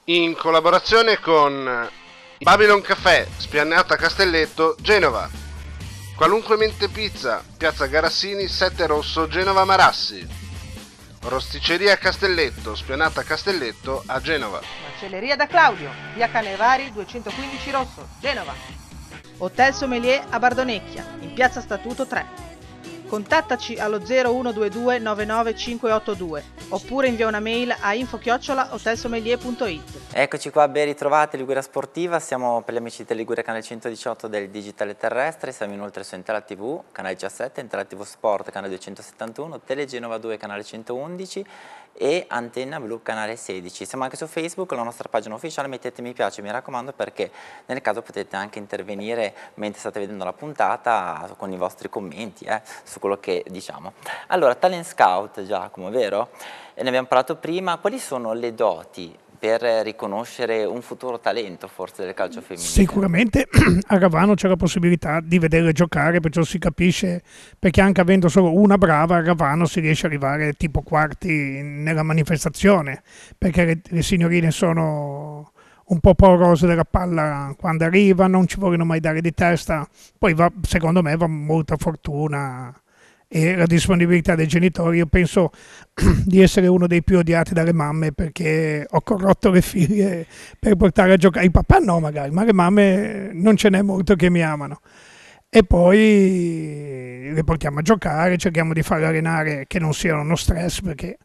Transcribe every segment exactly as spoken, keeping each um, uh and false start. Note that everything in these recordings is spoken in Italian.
in collaborazione con Babylon Café, Spianata Castelletto, Genova. Qualunque Mente Pizza, Piazza Garassini sette Rosso, Genova Marassi. Rosticceria Castelletto, Spianata Castelletto a Genova. Macelleria da Claudio, via Canevari duecentoquindici Rosso, Genova. Hotel Sommelier a Bardonecchia, in piazza Statuto tre. Contattaci allo zero uno due due nove nove cinque otto due oppure invia una mail a info chiocciola hotelsommelier punto it. Eccoci qua, ben ritrovati Liguria Sportiva, siamo per gli amici di Liguria Canale centodiciotto del Digitale Terrestre, siamo inoltre su Intera tivù, Canale diciassette, Intera tivù Sport, Canale duecentosettantuno, Telegenova due, Canale centoundici e Antenna Blu, Canale sedici. Siamo anche su Facebook, la nostra pagina ufficiale, mettete mi piace, mi raccomando, perché nel caso potete anche intervenire mentre state vedendo la puntata con i vostri commenti eh, su quello che diciamo. Allora, Talent Scout, Giacomo, vero? E ne abbiamo parlato prima, quali sono le doti per riconoscere un futuro talento forse del calcio femminile? Sicuramente a Ravano c'è la possibilità di vederle giocare, perciò si capisce, perché anche avendo solo una brava a Ravano si riesce ad arrivare tipo quarti nella manifestazione, perché le, le signorine sono un po' paurose della palla quando arrivano, non ci vogliono mai dare di testa, poi va, secondo me va molta fortuna e la disponibilità dei genitori. Io penso di essere uno dei più odiati dalle mamme perché ho corrotto le figlie per portare a giocare, i papà no magari, ma le mamme non ce n'è molto che mi amano, e poi le portiamo a giocare, cerchiamo di farle allenare che non siano uno stress, perché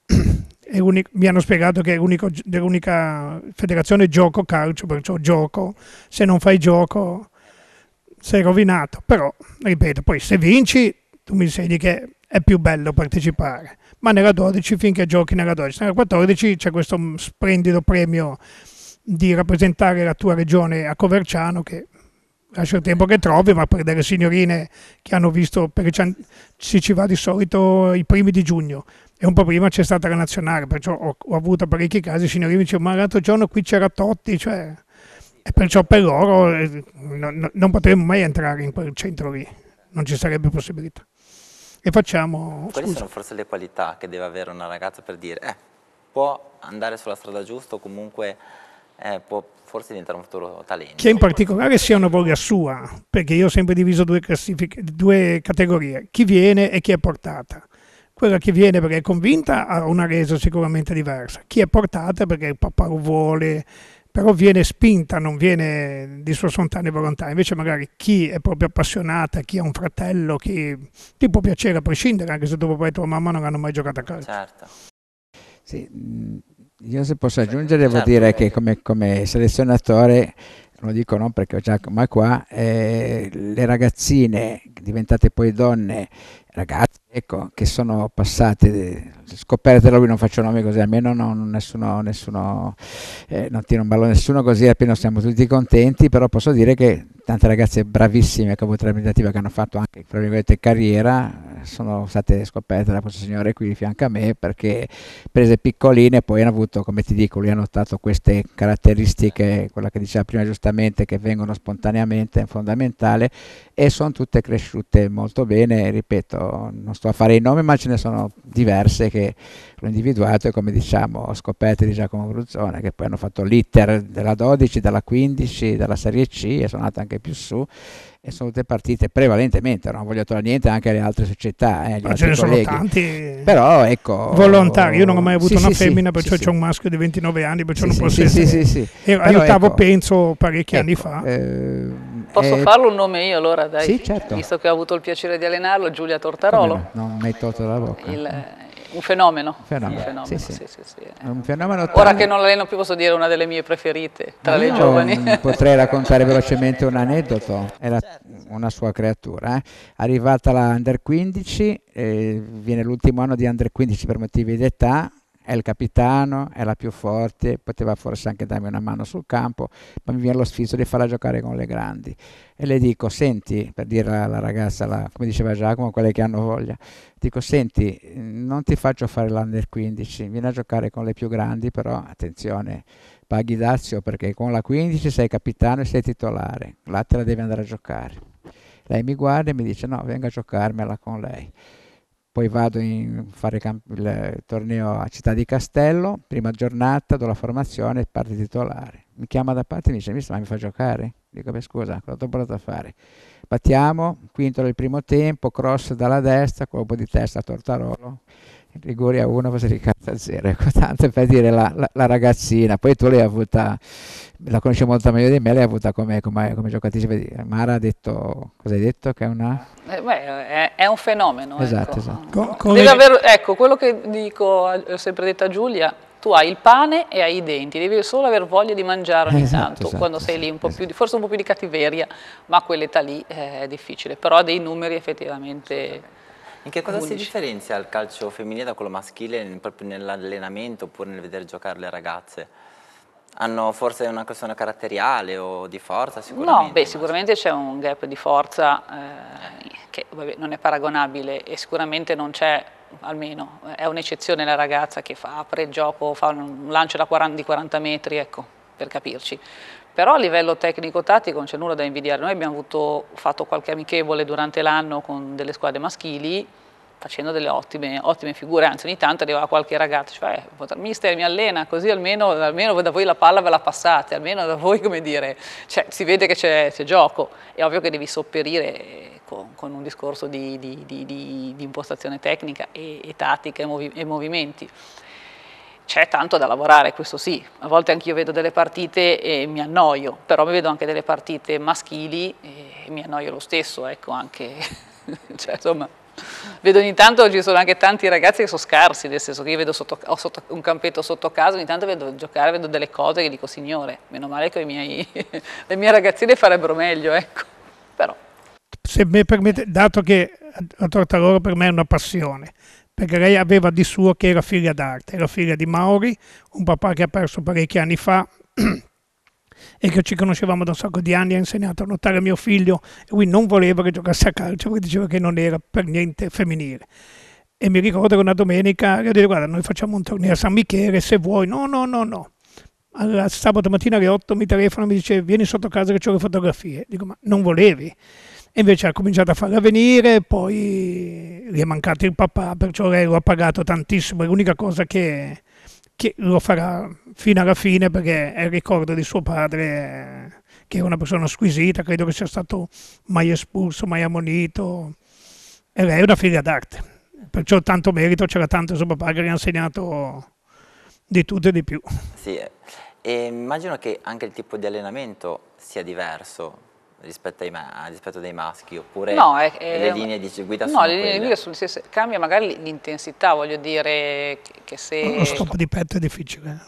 è mi hanno spiegato che è l'unica federazione gioco calcio, perciò gioco, se non fai gioco sei rovinato. Però ripeto, poi se vinci tu mi insegni che è più bello partecipare, ma nella dodici, finché giochi nella dodici, nella quattordici c'è questo splendido premio di rappresentare la tua regione a Coverciano, che lascia il tempo che trovi, ma per delle signorine che hanno visto, perché si ci va di solito i primi di giugno e un po' prima c'è stata la nazionale, perciò ho, ho avuto parecchi casi, signorine mi dicevano ma l'altro giorno qui c'era Totti, cioè, e perciò per loro eh, non, non potremmo mai entrare in quel centro lì, non ci sarebbe possibilità. E facciamo... Quali scusa. sono forse le qualità che deve avere una ragazza per dire eh, può andare sulla strada giusta o comunque eh, può forse diventare un futuro talento? Che in particolare sia una voglia sua, perché io ho sempre diviso due, due categorie, chi viene e chi è portata. Quella che viene perché è convinta ha una resa sicuramente diversa, chi è portata perché il papà lo vuole, però viene spinta, non viene di sua spontanea volontà. Invece magari chi è proprio appassionata, chi ha un fratello, chi ti può piacere a prescindere, anche se tuo papà e tua mamma non hanno mai giocato a calcio. Certo. Sì, io se posso aggiungere devo certo. dire che come, come selezionatore, lo dico non perché ho già ma qua, eh, le ragazzine diventate poi donne, ragazze, ecco, che sono passate, scoperte, lui non faccio nomi così, almeno non, nessuno, nessuno eh, non tira un ballo nessuno, così almeno siamo tutti contenti, però posso dire che tante ragazze bravissime che ho avuto l'abilitativa, che hanno fatto anche tra virgolette carriera, sono state scoperte da questo signore qui di fianco a me, perché prese piccoline poi hanno avuto, come ti dico, lui ha notato queste caratteristiche, quella che diceva prima giustamente, che vengono spontaneamente, è fondamentale, e sono tutte cresciute molto bene. Ripeto, non sto a fare i nomi, ma ce ne sono diverse che l'ho individuato e, come diciamo, scoperte di Giacomo Bruzzone, che poi hanno fatto l'iter della dodici, della quindici, della Serie C e sono andate anche più su, e sono tutte partite prevalentemente, non voglio togliere niente anche alle altre società, eh, ma ce ne sono tanti, però ecco, volontari. Io non ho mai avuto sì, una sì, femmina, sì, perciò sì, c'ho un maschio di ventinove anni, perciò sì, non sì, posso sì, essere sì, sì, sì. E Però aiutavo ecco, penso parecchi ecco, anni fa eh, posso eh, farlo un nome io allora, dai, sì, certo, visto che ho avuto il piacere di allenarlo, Giulia Tortarolo. no? Non mi hai tolto dalla bocca. Il, un fenomeno, fenomeno. un fenomeno, Sì, sì. sì, sì, sì. Un fenomeno Ora tale... che non l'alleno più posso dire una delle mie preferite tra Io le giovani. potrei raccontare velocemente un aneddoto, era una sua creatura, eh. Arrivata la Under quindici, eh, viene l'ultimo anno di Under quindici per motivi di età, è il capitano, è la più forte, poteva forse anche darmi una mano sul campo, ma mi viene lo sfizio di farla giocare con le grandi. E le dico, senti, per dire alla ragazza, la, come diceva Giacomo, quelle che hanno voglia, dico, senti, non ti faccio fare l'Under quindici, vieni a giocare con le più grandi, però attenzione, paghi dazio, perché con la quindici sei capitano e sei titolare, là te la devi andare a giocare. Lei mi guarda e mi dice, no, venga a giocarmela con lei. poi vado a fare il torneo a Città di Castello, prima giornata, do la formazione e parte titolare. Mi chiama da parte e mi dice, mister, ma mi fa giocare? Dico, beh scusa, cosa ti ho portato a fare? Battiamo, quinto del primo tempo, cross dalla destra, colpo di testa a Tortarolo, Liguria uno, poi si ricazza a zero. Ecco, tanto per dire la, la, la ragazzina, poi tu l'hai avuta, la conosci molto meglio di me, l'hai avuta come, come, come giocatrice. Mara ha detto, cosa hai detto? Che è una... Eh, beh, è, è un fenomeno. Esatto, ecco. esatto. Co- come- Devi aver- ecco, quello che dico, ho sempre detto a Giulia, tu hai il pane e hai i denti, devi solo aver voglia di mangiare ogni Esatto, tanto, esatto, quando sei lì un po' esatto. più, di- forse un po' più di cattiveria, ma a quell'età lì è difficile, però ha dei numeri effettivamente In che cosa si undici. differenzia il calcio femminile da quello maschile proprio nell'allenamento oppure nel vedere giocare le ragazze? Hanno forse una questione caratteriale o di forza sicuramente? No, beh, sicuramente c'è un gap di forza eh, che vabbè, non è paragonabile e sicuramente non c'è, almeno, è un'eccezione la ragazza che fa, apre il gioco, fa un lancio da quaranta, di quaranta metri, ecco, per capirci. Però a livello tecnico-tattico non c'è nulla da invidiare. Noi abbiamo avuto, fatto qualche amichevole durante l'anno con delle squadre maschili, facendo delle ottime, ottime figure, anzi ogni tanto arrivava qualche ragazzo, cioè, mister mi allena, così almeno, almeno da voi la palla ve la passate, almeno da voi, come dire, cioè, si vede che c'è gioco. È ovvio che devi sopperire con, con un discorso di, di, di, di, di impostazione tecnica e, e tattica e, movi, e movimenti. C'è tanto da lavorare, questo sì, a volte anch'io vedo delle partite e mi annoio, però mi vedo anche delle partite maschili e mi annoio lo stesso, ecco, anche, cioè, insomma, vedo ogni tanto ci sono anche tanti ragazzi che sono scarsi, nel senso che io vedo sotto, ho sotto, un campetto sotto casa, ogni tanto vedo giocare, vedo delle cose che dico, signore, meno male che i miei, le mie ragazzine farebbero meglio, ecco, però. Se mi permette, dato che a Tortarolo per me è una passione, perché lei aveva di suo che era figlia d'arte, era figlia di Mauri, un papà che ha perso parecchi anni fa e che ci conoscevamo da un sacco di anni, ha insegnato a nuotare a mio figlio e lui non voleva che giocasse a calcio perché diceva che non era per niente femminile. E mi ricordo che una domenica io dico, guarda, noi facciamo un torneo a San Michele, se vuoi. No, no, no, no. Allora, sabato mattina alle otto mi telefono e mi dice, vieni sotto casa che ho le fotografie. Dico, ma non volevi? E invece ha cominciato a farla venire, poi gli è mancato il papà, perciò lei lo ha pagato tantissimo, è l'unica cosa che, che lo farà fino alla fine, perché è il ricordo di suo padre, che è una persona squisita, credo che sia stato mai espulso, mai ammonito, e lei è una figlia d'arte, perciò tanto merito, c'era tanto suo papà che gli ha insegnato di tutto e di più. Sì, e immagino che anche il tipo di allenamento sia diverso rispetto, ai ma rispetto dei maschi, oppure no, è, è, le linee di guida no, sono le linee di guida sono, se, cambia magari l'intensità, voglio dire che, che se... Lo stop di petto è difficile.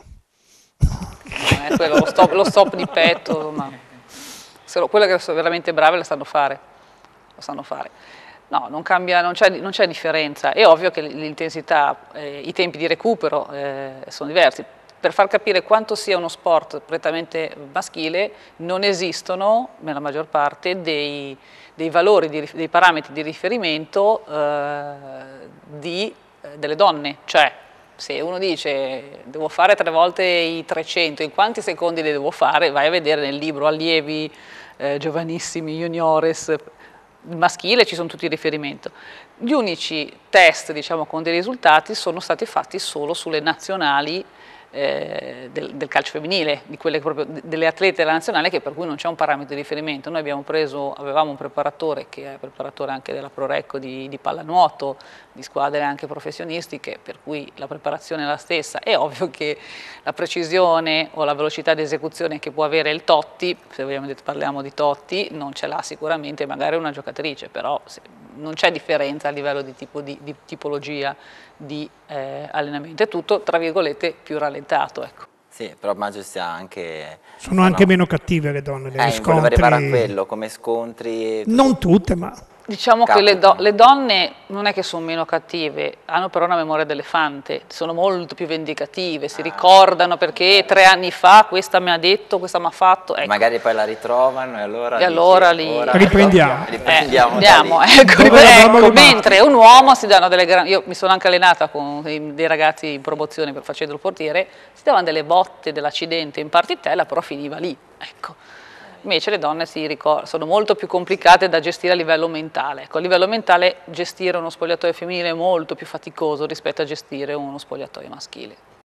No, è quello, lo, stop, lo stop di petto, ma se lo, quelle che sono veramente brave le sanno fare, lo sanno fare. No, non cambia, non c'è differenza, è ovvio che l'intensità, eh, i tempi di recupero eh, sono diversi. Per far capire quanto sia uno sport prettamente maschile, non esistono, nella maggior parte, dei, dei valori, di, dei parametri di riferimento eh, di, eh, delle donne. Cioè, se uno dice devo fare tre volte i trecento, in quanti secondi le devo fare? Vai a vedere nel libro allievi, eh, giovanissimi, juniores, maschile, ci sono tutti i riferimenti. Gli unici test, diciamo, con dei risultati sono stati fatti solo sulle nazionali Eh, del, del calcio femminile, di quelle proprio, delle atlete della nazionale, che per cui non c'è un parametro di riferimento. Noi abbiamo preso, avevamo un preparatore che è preparatore anche della Prorecco di, di pallanuoto, di squadre anche professionistiche, per cui la preparazione è la stessa. È ovvio che la precisione o la velocità di esecuzione che può avere il Totti, se vogliamo, parliamo di Totti, non ce l'ha sicuramente magari una giocatrice, però se, non c'è differenza a livello di, tipo di, di tipologia di eh, allenamento, è tutto tra virgolette più rallentato, ecco. Sì, però immagino sia anche... Sono no, anche no. meno cattive le donne negli eh, scontri. Volevo arrivare a quello, come scontri... Non tutte, ma... Diciamo Capita. che le, do le donne non è che sono meno cattive, hanno però una memoria d'elefante, sono molto più vendicative, si ah. ricordano perché tre anni fa questa mi ha detto, questa mi ha fatto. Ecco. Magari poi la ritrovano e allora... E dici, allora li... ora riprendiamo. riprendiamo eh, andiamo, ecco, ecco, mentre un uomo si danno delle grandi... Io mi sono anche allenata con dei ragazzi in promozione per facendo il portiere, si davano delle botte dell'accidente in partitella, però finiva lì, ecco. invece le donne si ricor- sono molto più complicate da gestire a livello mentale. Ecco, a livello mentale gestire uno spogliatoio femminile è molto più faticoso rispetto a gestire uno spogliatoio maschile.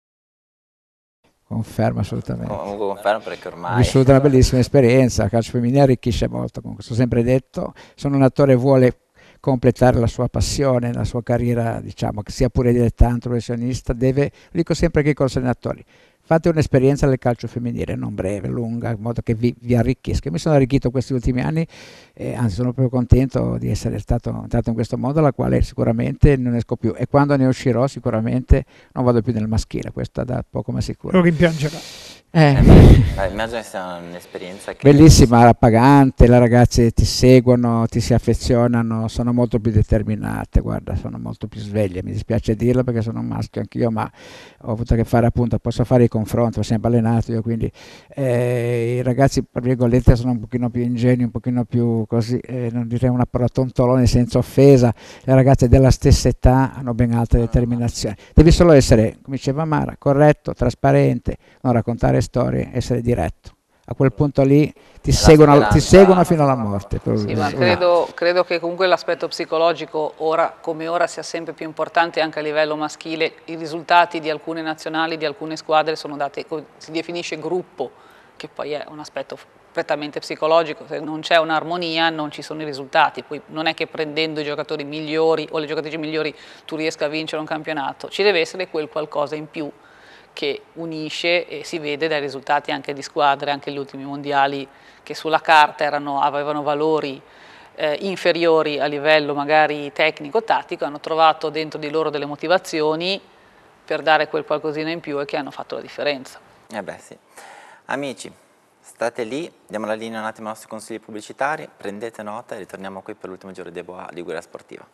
Confermo assolutamente. Comunque confermo perché ormai... Ho vissuto una bellissima esperienza, il calcio femminile arricchisce molto, come ho sempre detto, se un attore vuole completare la sua passione, la sua carriera, diciamo, che sia pure dilettante, professionista, deve, lo dico sempre che con i allenatori, fate un'esperienza del calcio femminile, non breve, lunga, in modo che vi, vi arricchisca. Mi sono arricchito questi ultimi anni e anzi sono proprio contento di essere stato entrato in questo mondo, alla quale sicuramente non esco più, e quando ne uscirò sicuramente non vado più nel maschile, questo da poco ma sicuro. Lo rimpiangerà. Eh, Eh, beh, immagino che sia un'esperienza che... Bellissima, appagante, le ragazze ti seguono, ti si affezionano, sono molto più determinate, guarda, sono molto più sveglie, mi dispiace dirlo perché sono un maschio anch'io, ma ho avuto a che fare, appunto, posso fare i confronti, ho sempre allenato io, quindi eh, i ragazzi, per virgolette, sono un pochino più ingenui, un pochino più così, eh, non direi una parola tontolone senza offesa, le ragazze della stessa età hanno ben altre determinazioni, devi solo essere, come diceva Mara, corretto, trasparente, non raccontare storie, essere diretto. A quel punto lì ti seguono, ti seguono fino alla morte. Sì, ma credo, credo che comunque l'aspetto psicologico ora come ora sia sempre più importante anche a livello maschile. I risultati di alcune nazionali, di alcune squadre sono dati, si definisce gruppo, che poi è un aspetto prettamente psicologico. Se non c'è un'armonia non ci sono i risultati. Poi non è che prendendo i giocatori migliori o le giocatrici migliori tu riesca a vincere un campionato, ci deve essere quel qualcosa in più che unisce, e si vede dai risultati anche di squadre, anche gli ultimi mondiali che sulla carta erano, avevano valori eh, inferiori a livello magari tecnico-tattico, hanno trovato dentro di loro delle motivazioni per dare quel qualcosina in più e che hanno fatto la differenza. Eh beh sì. Amici, state lì, diamo la linea un attimo ai nostri consigli pubblicitari, prendete nota e ritorniamo qui per l'ultimo giro di Boa Liguria Sportiva.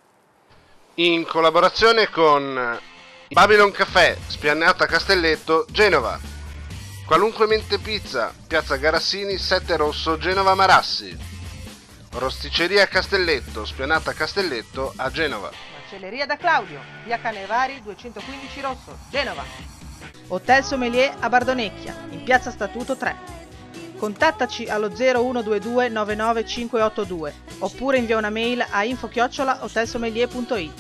In collaborazione con Babylon Caffè, Spianata Castelletto, Genova. Qualunque Mente Pizza, Piazza Garassini, sette Rosso, Genova Marassi. Rosticceria Castelletto, Spianata Castelletto a Genova. Macelleria da Claudio, via Canevari duecentoquindici Rosso, Genova. Hotel Sommelier a Bardonecchia, in piazza Statuto tre. Contattaci allo zero uno due due nove nove cinque otto due oppure invia una mail a info chiocciola hotelsommelier punto it.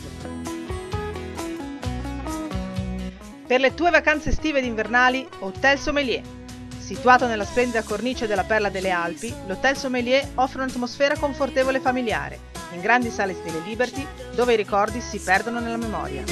Per le tue vacanze estive ed invernali, Hotel Sommelier. Situato nella splendida cornice della Perla delle Alpi, l'Hotel Sommelier offre un'atmosfera confortevole e familiare, in grandi sale stile Liberty, dove i ricordi si perdono nella memoria.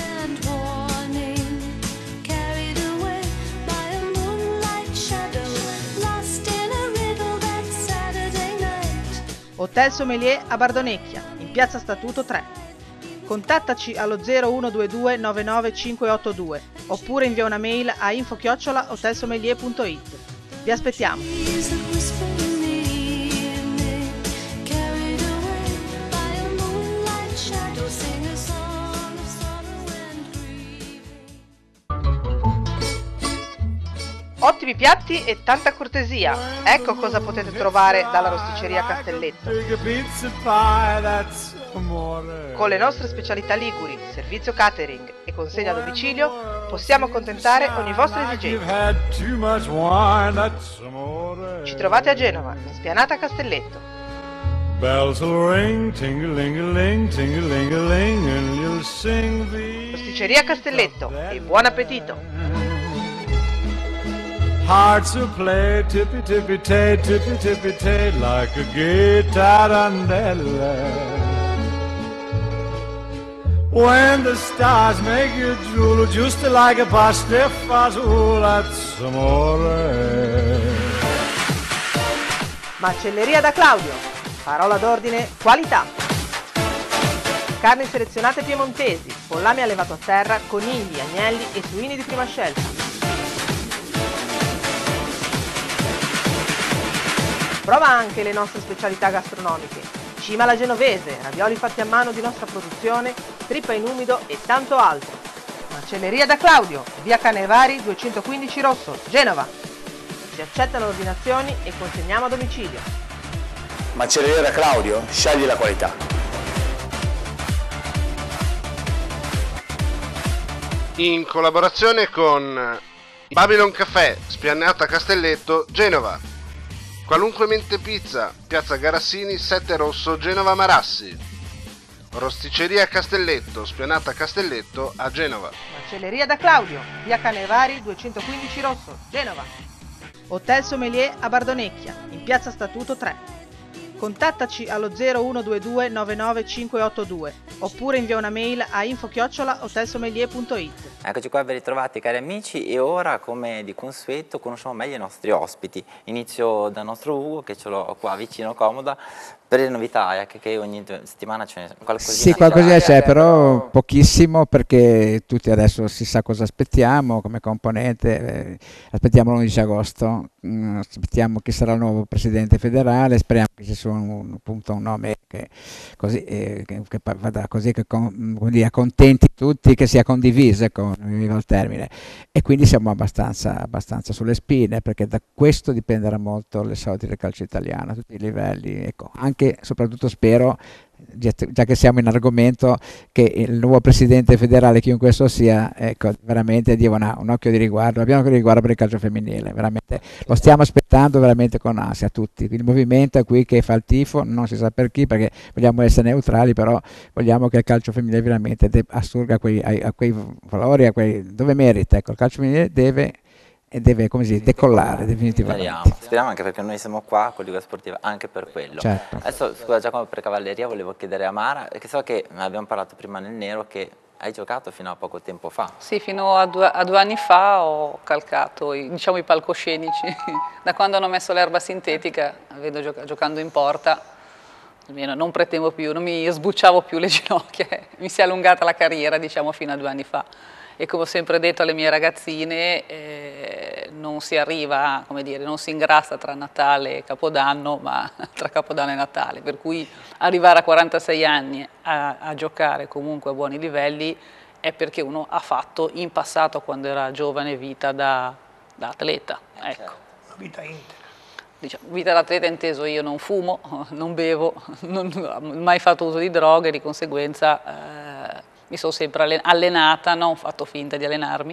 Hotel Sommelier a Bardonecchia, in piazza Statuto tre. Contattaci allo zero uno due due nove nove cinque otto due oppure invia una mail a info chiocciola hotelsommelier punto it. Vi aspettiamo! Ottimi piatti e tanta cortesia. Ecco cosa potete trovare dalla Rosticceria Castelletto. Con le nostre specialità liguri, servizio catering e consegna a domicilio, possiamo accontentare ogni vostra esigenza. Ci trovate a Genova, in Spianata Castelletto. Rosticceria Castelletto e buon appetito! Hearts will play tippy tippy tay, tippy tippy tay, like a gay tarantella. When the stars make you drool, just like a pasta fasola, that's amore. Macelleria da Claudio. Parola d'ordine: qualità. Carni selezionate piemontesi, pollame allevato a terra, conigli, agnelli e suini di prima scelta. Prova anche le nostre specialità gastronomiche: cima alla genovese, ravioli fatti a mano di nostra produzione, trippa in umido e tanto altro. Macelleria da Claudio, via Canevari duecentoquindici Rosso, Genova. Si accettano ordinazioni e consegniamo a domicilio. Macelleria da Claudio, scegli la qualità. In collaborazione con Babylon Caffè, Spianata Castelletto, Genova. Qualunque Mente Pizza, piazza Garassini sette Rosso, Genova Marassi. Rosticceria Castelletto, spianata Castelletto a Genova. Macelleria da Claudio, via Canevari duecentoquindici Rosso, Genova. Hotel Sommelier a Bardonecchia, in piazza Statuto tre. Contattaci allo zero uno due due nove nove cinque otto due oppure invia una mail a info chiocciola hotelsommelier punto it. Eccoci qua, ben ritrovati cari amici, e ora, come di consueto, conosciamo meglio i nostri ospiti. Inizio dal nostro Ugo, che ce l'ho qua vicino, comoda, per le novità, eh, che, che ogni settimana c'è qualcosina. Sì, qualcosina c'è, però pochissimo, perché tutti adesso si sa cosa aspettiamo come componente. Eh, aspettiamo l'undici agosto, mm, aspettiamo chi sarà il nuovo presidente federale, speriamo che ci sia un, appunto, un nome che, così, eh, che, che vada così, che con, dire, accontenti tutti, che sia condiviso, ecco, viva il termine. E quindi siamo abbastanza, abbastanza sulle spine, perché da questo dipenderà molto le sorti del calcio italiano a tutti i livelli, ecco. Anche, soprattutto spero, già che siamo in argomento, che il nuovo presidente federale, chiunque esso sia, ecco, veramente dia una, un occhio di riguardo, abbiamo un occhio di riguardo per il calcio femminile, veramente lo stiamo aspettando veramente con ansia tutti. Il movimento qui che fa il tifo, non si sa per chi, perché vogliamo essere neutrali, però vogliamo che il calcio femminile veramente assurga a quei, a, a quei valori, a quei, dove merita. Ecco, il calcio femminile deve e deve, come si dice, decollare definitivamente. Speriamo, speriamo, anche perché noi siamo qua con Liga Sportiva anche per quello. Certo. Adesso, scusa, Giacomo, per cavalleria volevo chiedere a Mara, che so che abbiamo parlato prima nel nero, che hai giocato fino a poco tempo fa. Sì, fino a due, a due anni fa ho calcato i, diciamo, i palcoscenici. Da quando hanno messo l'erba sintetica, vedo gioca, giocando in porta, almeno non pretevo più, non mi sbucciavo più le ginocchia, mi si è allungata la carriera, diciamo, fino a due anni fa. E come ho sempre detto alle mie ragazzine, eh, non si arriva, come dire, non si ingrassa tra Natale e Capodanno, ma tra Capodanno e Natale. Per cui arrivare a quarantasei anni a, a giocare comunque a buoni livelli è perché uno ha fatto in passato, quando era giovane, vita da, da atleta. Ecco. Una vita integra. Diciamo, vita da atleta inteso, io non fumo, non bevo, non ho mai fatto uso di droghe, di conseguenza eh, mi sono sempre allenata, non ho fatto finta di allenarmi,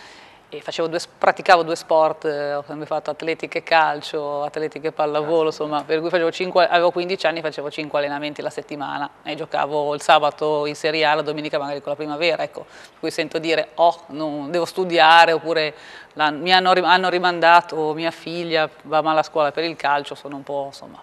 e facevo due, praticavo due sport, ho sempre fatto atletica e calcio, atletica e pallavolo, insomma, per cui facevo cinque, avevo quindici anni, facevo cinque allenamenti la settimana e giocavo il sabato in Serie A, la domenica magari con la Primavera, ecco, per cui sento dire, oh, non, devo studiare, oppure la, mi hanno, hanno rimandato, mia figlia va male a scuola per il calcio, sono un po', insomma...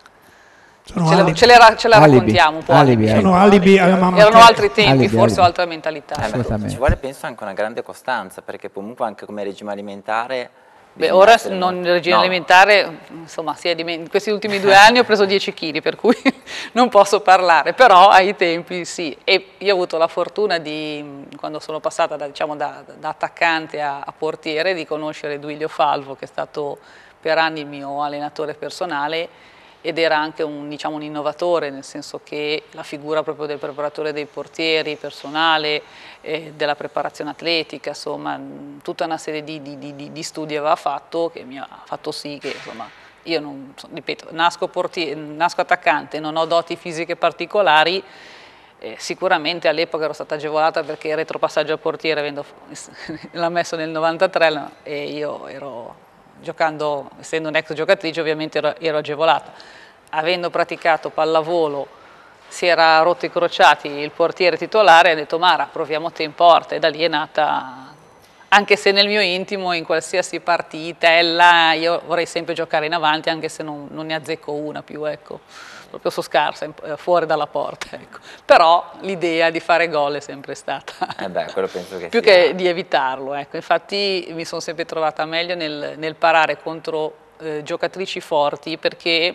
Ce la, ce, la, ce la raccontiamo un po'. Alibi, alibi. Sono alibi alla mamma. Erano altri tempi, alibi, forse alibi. altra mentalità. Eh, ci vuole, penso, anche una grande costanza, perché comunque anche come regime alimentare... Beh, ora non il regime no. alimentare, insomma, si è in questi ultimi due anni ho preso dieci chili, per cui non posso parlare, però ai tempi sì. E io ho avuto la fortuna di, quando sono passata da, diciamo, da, da attaccante a, a portiere, di conoscere Duilio Falvo, che è stato per anni il mio allenatore personale, ed era anche un, diciamo, un innovatore, nel senso che la figura proprio del preparatore dei portieri, personale, eh, della preparazione atletica, insomma, tutta una serie di, di, di, di studi aveva fatto, che mi ha fatto sì che, insomma, io non, ripeto, nasco, portiere, nasco attaccante, non ho doti fisiche particolari, eh, sicuramente all'epoca ero stata agevolata perché il retropassaggio al portiere avendo, l'ha messo nel novantatré e io ero... giocando, essendo un'ex giocatrice, ovviamente ero, ero agevolata. Avendo praticato pallavolo, si era rotto i crociati il portiere titolare, ha detto Mara, proviamo te in porta, e da lì è nata, anche se nel mio intimo, in qualsiasi partitella, io vorrei sempre giocare in avanti, anche se non, non ne azzecco una più, ecco, proprio su scarsa, fuori dalla porta, ecco. Però l'idea di fare gol è sempre stata, eh beh, quello penso che più sia. che di evitarlo, ecco. Infatti mi sono sempre trovata meglio nel, nel parare contro eh, giocatrici forti, perché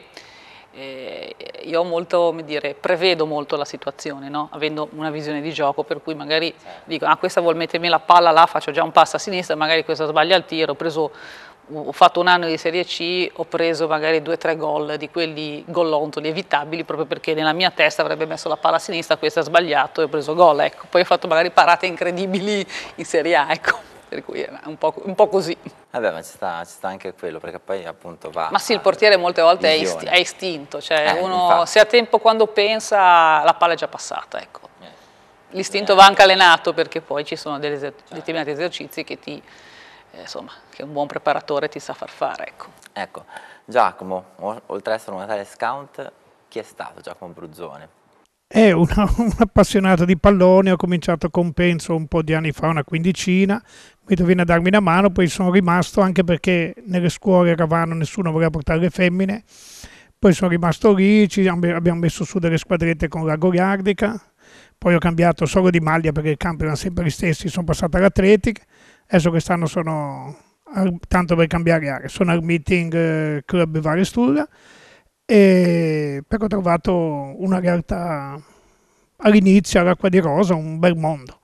eh, io ho molto, come dire, prevedo molto la situazione, no? Avendo una visione di gioco, per cui magari dico, ah, questa vuol mettermi la palla là, faccio già un passo a sinistra, magari questa sbaglia il tiro, ho preso... ho fatto un anno di Serie C, ho preso magari due o tre gol di quelli gollontoli evitabili, proprio perché nella mia testa avrebbe messo la palla a sinistra, questo ha sbagliato e ho preso gol, ecco. Poi ho fatto magari parate incredibili in Serie A, ecco, per cui è un po', un po' così. Vabbè, ma ci sta, ci sta anche quello, perché poi appunto va... Ma sì, il portiere molte volte è, isti è istinto, cioè eh, uno infatti. se ha tempo quando pensa, la palla è già passata, ecco. L'istinto va anche allenato, perché poi ci sono dei determinati esercizi che ti... eh, insomma, che un buon preparatore ti sa far fare. Ecco, ecco. Giacomo, oltre ad essere un tale scout, chi è stato Giacomo Bruzzone? È una, un appassionato di pallone, ho cominciato con penso un po' di anni fa, una quindicina, mi viene a darmi una mano, poi sono rimasto anche perché nelle scuole eravamo, nessuno voleva portare le femmine, poi sono rimasto lì, ci abbiamo messo su delle squadrette con la Goliardica, poi ho cambiato solo di maglia perché i campi erano sempre gli stessi, sono passato all'Atletic, adesso quest'anno sono, tanto per cambiare area, sono al Meeting eh, Club Varestulla, e perché ho trovato una realtà all'inizio all'Acqua di Rosa, un bel mondo.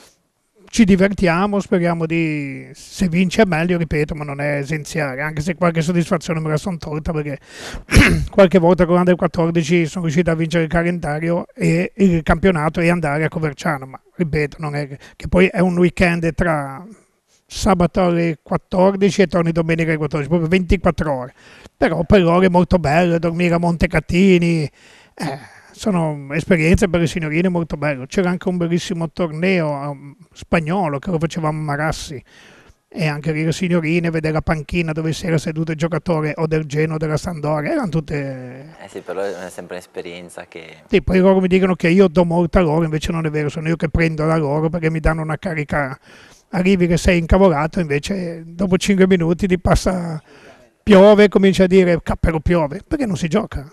Ci divertiamo, speriamo di, se vince è meglio, ripeto, ma non è essenziale, anche se qualche soddisfazione me la sono tolta perché qualche volta con l'Under quattordici sono riuscito a vincere il calendario e il campionato e andare a Coverciano, ma ripeto, non è che, che poi è un weekend tra sabato alle quattordici e torni domenica alle quattordici, proprio ventiquattro ore. Però per loro è molto bello dormire a Montecatini, eh, sono esperienze per le signorine molto belle. C'era anche un bellissimo torneo um, spagnolo che lo facevamo a Marassi, e anche lì le signorine, vedere la panchina dove si era seduto il giocatore o del Genoa o della Sampdoria, erano tutte... Eh sì, però è sempre un'esperienza che... Sì, poi loro mi dicono che io do molta loro, invece non è vero, sono io che prendo da loro perché mi danno una carica, arrivi che sei incavolato, invece dopo cinque minuti ti passa... Piove, comincia a dire, però piove, perché non si gioca?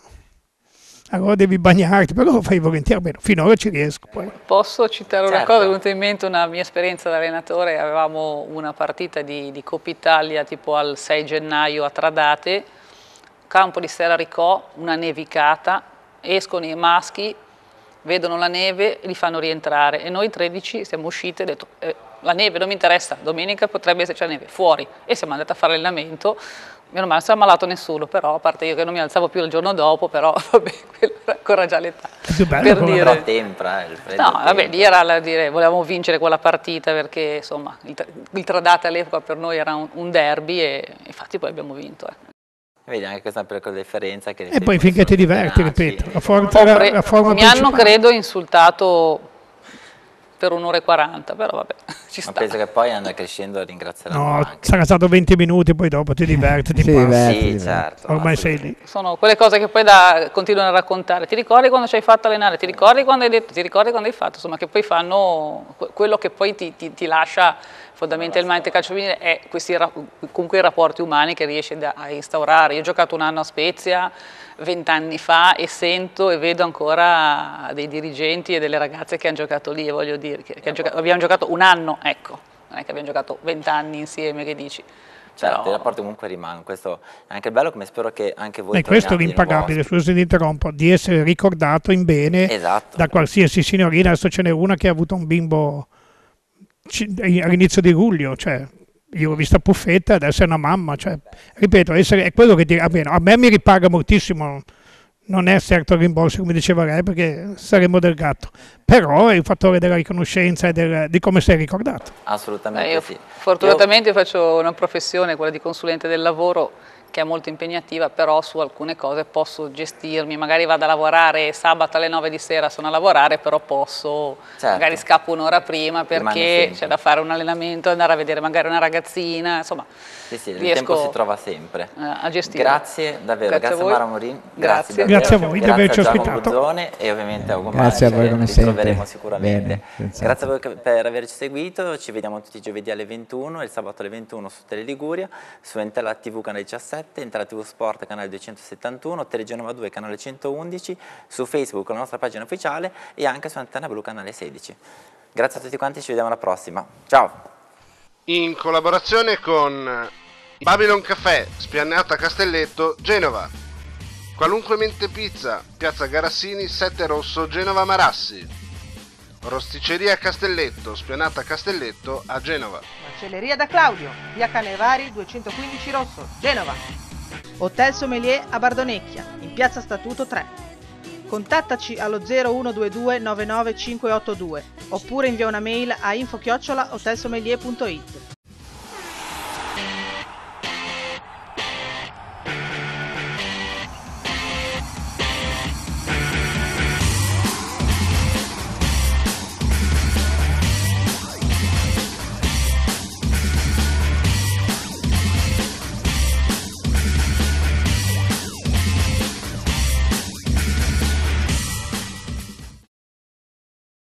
Allora devi bagnarti, però lo fai volentieri, bene, finora ci riesco. Poi. Posso citare certo. una cosa, è venuta in mente una mia esperienza da allenatore, avevamo una partita di, di Coppa Italia tipo al sei gennaio a Tradate, campo di Serraricò, una nevicata, escono i maschi, vedono la neve e li fanno rientrare e noi tredici siamo usciti e detto eh, la neve non mi interessa, domenica potrebbe esserci la neve, fuori, e siamo andati a fare allenamento. Meno male, non si è ammalato nessuno, però a parte io che non mi alzavo più il giorno dopo, però vabbè, quello era ancora già l'età. Per dire... tempra, il freddo no, tempra. Vabbè, lì era la dire, volevamo vincere quella partita perché insomma il, il Tradate all'epoca per noi era un, un derby e infatti poi abbiamo vinto. Eh. Vedi anche questa piccola differenza. Che e poi finché ti diverti, ripeto, la forma, pre- la forma mi principale. hanno credo insultato per un'ora e quaranta, però vabbè, ci sta. Ma penso che poi andando crescendo ringrazieranno no, anche. Sarà stato venti minuti, poi dopo ti diverti, ti sì, passi. diverti, sì, certo. Ormai sei lì. Sono quelle cose che poi da, continuano a raccontare. Ti ricordi quando ci hai fatto allenare? Ti ricordi quando hai detto? Ti ricordi quando hai fatto? Insomma, che poi fanno quello che poi ti, ti, ti lascia fondamentalmente calcio femminile è questi comunque i rapporti umani che riesci a instaurare. Io ho giocato un anno a Spezia vent'anni fa e sento e vedo ancora dei dirigenti e delle ragazze che hanno giocato lì, e voglio dire che, che giocato, abbiamo giocato un anno, ecco, non è che abbiamo giocato vent'anni insieme, che dici? Certo, Però... i rapporti comunque rimangono, questo è anche bello, come spero che anche voi... E questo è l'impagabile, scusa se ti interrompo, di essere ricordato in bene esatto. da qualsiasi signorina. Adesso ce n'è una che ha avuto un bimbo all'inizio di luglio, cioè io l'ho vista puffetta, adesso è una mamma, cioè, ripeto, essere, è quello che ti, a me mi ripaga moltissimo, non è certo il rimborso come diceva lei perché saremmo del gatto, però è il fattore della riconoscenza e del, di come sei ricordato. Assolutamente. Beh, io, sì. Fortunatamente io... faccio una professione, quella di consulente del lavoro, che è molto impegnativa, però su alcune cose posso gestirmi, magari vado a lavorare sabato alle nove di sera, sono a lavorare, però posso, certo. magari scappo un'ora prima perché c'è da fare un allenamento, andare a vedere magari una ragazzina, insomma, sì, sì, il riesco tempo si trova sempre. a gestire. Grazie davvero, grazie, grazie a Mara Morin, grazie, grazie, grazie a voi di averci ospitato. ospitato. E ovviamente a Ugo grazie Mari, a voi come ci troveremo sempre. sicuramente. Bene, grazie a voi per averci seguito, ci vediamo tutti i giovedì alle ventuno e il sabato alle ventuno su Tele Liguria, su Entella tivù canale diciassette, Entella tivù Sport canale duecentosettantuno, Telegenova due canale centoundici, su Facebook la nostra pagina ufficiale e anche su Antenna Blu canale sedici. Grazie a tutti quanti, ci vediamo alla prossima. Ciao! In collaborazione con Babylon Café, Spianata Castelletto, Genova. Qualunque Mente Pizza, Piazza Garassini, sette Rosso, Genova Marassi. Rosticceria Castelletto, Spianata Castelletto a Genova. Macelleria da Claudio, via Canevari duecentoquindici Rosso, Genova. Hotel Sommelier a Bardonecchia, in piazza Statuto tre. Contattaci allo zero uno due due nove nove cinque otto due oppure invia una mail a info chiocciola hotelsommelier punto it.